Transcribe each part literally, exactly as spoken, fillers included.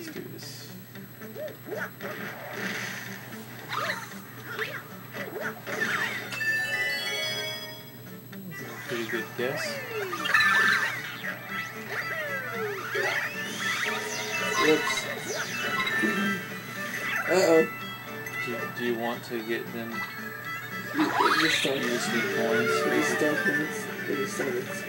let's do this. That's a pretty good guess. Whoops. Uh-oh. Do, do you want to get them? You, you just start. You just need coins. You just start points. You just start it.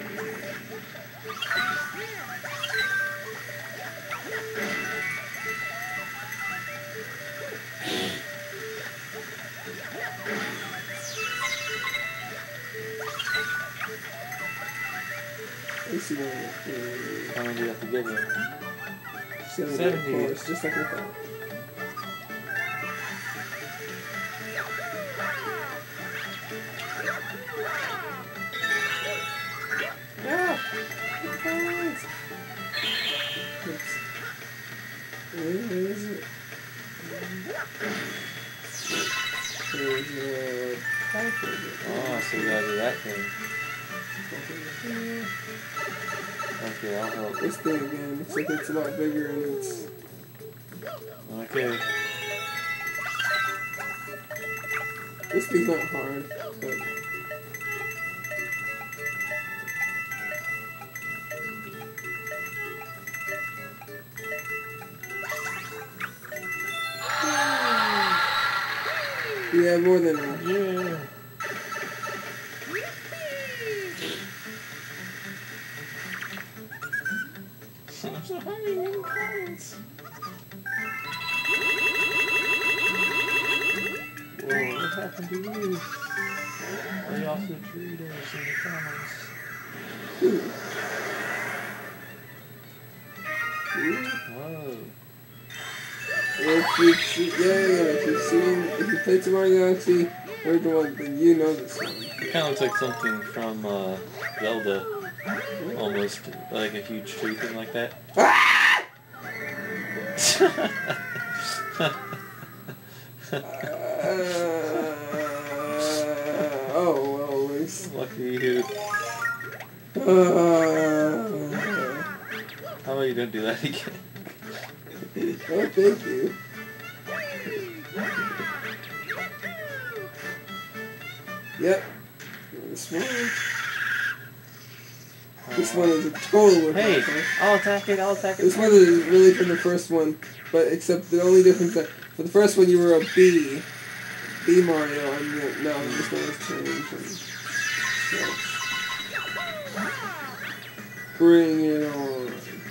Let's see what How many do you have to give it? seventy, seventy. of course, just like I thought. Ah! Oops. Where is it? There's a pipe over Oh, so you gotta do that thing. there. Okay, I'll help. This thing again, looks like it's a lot bigger and it's... Okay. This thing's not hard, but... Yeah, more than enough. Yeah. I'm so hungry in comments. Whoa, what happened to you? Lay off the Doritos in the comments. Ooh. Whoa. If you've seen, yeah, yeah, yeah, if you've seen, if you played Super Mario Galaxy, original one, then you know this one. It kind of looks like something from uh, Zelda. Almost like a huge tree thing like that. Ah! uh, oh, well, at least. Lucky you. Uh, How about you don't do that again? oh, thank you. Yep. This one. This one is a total Hey, rip-off, huh? I'll attack it, I'll attack it. This one is really from the first one, but except the only difference that for the first one you were a bee, bee Mario, and the, no, this one has changed. And so. Bring it on.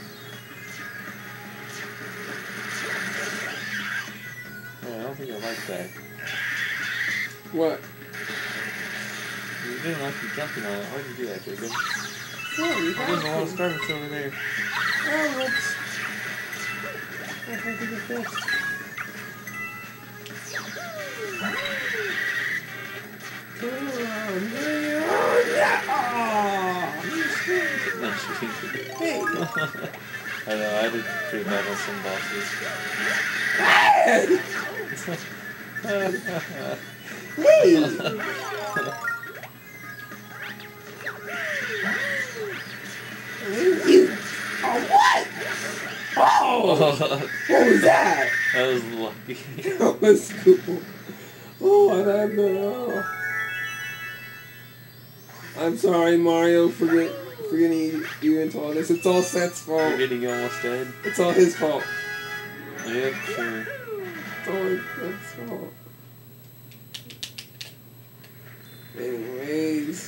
Yeah, I don't think I like that. What? You didn't like you jumping on it. Why did you do that, Jacob? What? You I didn't know have what to. Starbucks over there. Oh, whoops. I have to get fixed. Come on, bring it on. Yeah. Oh, No, she hey. I know, I did pretty bad on some bosses. Hey. You. Oh, what? Oh! What was that? That was lucky. That was cool. Oh, I don't know. I'm sorry, Mario, for, get, for getting you into all this. It's all Seth's fault. You're getting almost dead. It's all his fault. Yep, sure. It's all his fault. Anyways.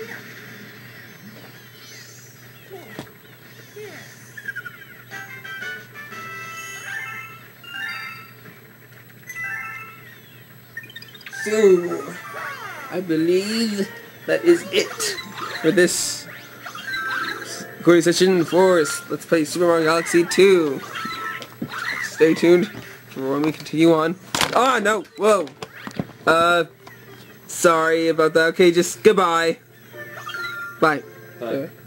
So, I believe that is it for this recording session for Let's Play Super Mario Galaxy two. Stay tuned for when we continue on. Ah, no! Whoa! Uh, sorry about that. Okay, just goodbye. Bye. Bye. Uh,